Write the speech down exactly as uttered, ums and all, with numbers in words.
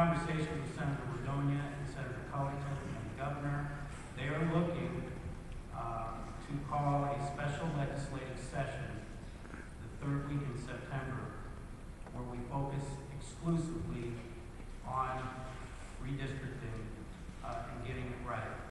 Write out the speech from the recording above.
conversations with Senator Redonia and Senator Collington and the governor, they are looking uh, to call a special legislative session the third week in September, where we focus exclusively on redistricting uh, and getting it right.